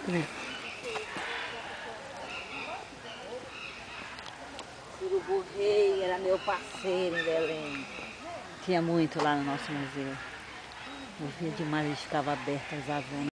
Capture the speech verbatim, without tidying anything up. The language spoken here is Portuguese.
Né? Urubu-rei era meu parceiro em Belém. Tinha muito lá no nosso museu. Eu via demais, eles ficavam abertos as avenas.